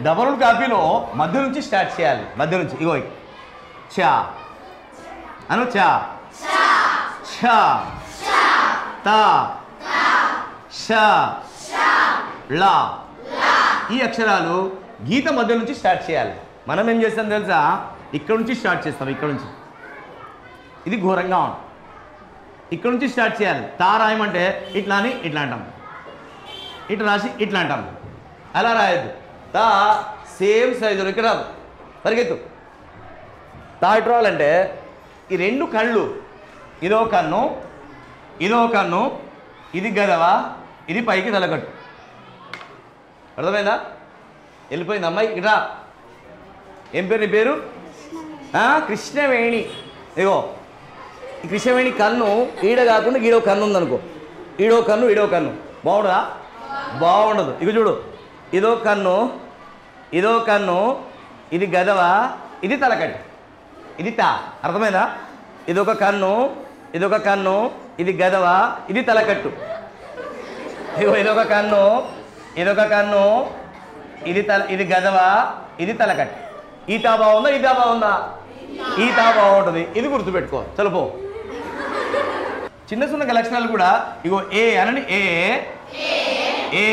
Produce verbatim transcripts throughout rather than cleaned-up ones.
Double కాపీలో మధ్య నుంచి start చేయాలి. మధ్య నుంచి ఇగో చా అను చా ఛ తా ష లా ఈ అక్షరాలు గీత మధ్య నుంచి స్టార్ట్ చేయాలి. మనం ఏం చేస్తాం తెలుసా, ఇక్కడ నుంచి స్టార్ట్ చేస్తాం. ఇక్కడ నుంచి ఇది ఘోరంగా ఉంది. ఇక్కడ నుంచి స్టార్ట్ చేయాలి. తా రాయమంటే ఇట్లా అని ఇట్లా అంటాం, ఇట్లా రాసి ఇట్లా అంటాం. అలా రాయద్దు. తా సేమ్ సైజులో ఇక్కడ రాదు, పరిగెత్తు. తా ఇటు రావాలంటే ఈ రెండు కళ్ళు, ఇదో కన్ను ఇదో కన్ను, ఇది గదవా, ఇది పైకి తలకట్టు. అర్థమైందా? వెళ్ళిపోయింది అమ్మాయి. ఇట్రా. ఏం పేరు నీ పేరు? కృష్ణవేణి. ఇగో ఈ కృష్ణవేణి కన్ను ఈడ కాకుండా ఈడో కన్ను ఉందనుకో, ఈడో కన్ను ఈడో కన్ను బాగుండదా? బాగుండదు. ఇక చూడు, ఇదో కన్ను ఇదో కన్ను, ఇది గదవా, ఇది తలకట్టు, ఇది తా. అర్థమైందా? ఇదొక కన్ను ఇదొక కన్ను, ఇది గదవా, ఇది తలకట్టు. ఇగో ఇదొక కన్ను ఇదొక కన్ను, ఇది తల ఇది గదవా, ఇది తలకట్టు. ఈ తా బాగుందా? ఈ తా బాగుందా? ఈ తా బాగుంటుంది. ఇది గుర్తుపెట్టుకో. చలుపో. చిన్న చిన్న లక్షణాలు కూడా ఇగో ఏ అనండి. ఏ ఏ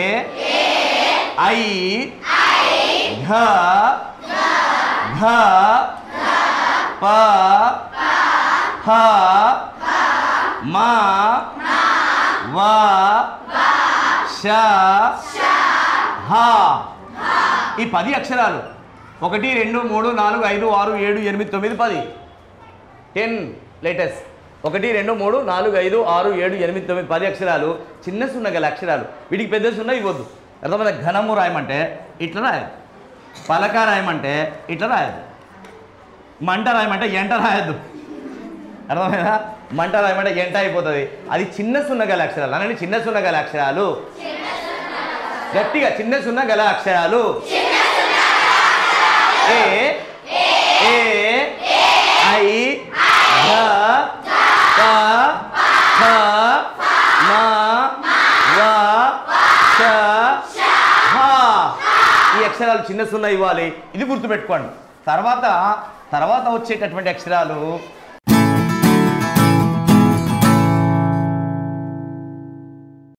ఐ ఘ ఘ ప హ మా వా ష హ. ఈ పది అక్షరాలు ఒకటి రెండు మూడు నాలుగు ఐదు ఆరు ఏడు ఎనిమిది తొమ్మిది పది టెన్ లేటెస్ట్. ఒకటి రెండు మూడు నాలుగు ఐదు ఆరు ఏడు ఎనిమిది తొమ్మిది పది అక్షరాలు చిన్న సున్న గల అక్షరాలు. వీటికి పెద్ద సున్న ఇవ్వద్దు. అర్థమైనా? ఘనము రాయమంటే ఇట్లా రాయద్దు, పలక రాయమంటే ఇట్లా రాయద్దు, మంట రాయమంటే ఎంట రాయద్దు. అర్థమైనా? మంట రాయమంటే ఎంట అయిపోతుంది. అది చిన్న సున్న గల అక్షరాలు. అనండి, చిన్న సున్న గల అక్షరాలు. గట్టిగా, చిన్న సున్న గల అక్షరాలు. ఏ ఏ ఐ ఘ ప హ మా వా ష హ. ఈ అక్షరాలు చిన్న సున్న ఇవ్వాలి. ఇది గుర్తుపెట్టుకోండి. తర్వాత తర్వాత వచ్చేటటువంటి అక్షరాలు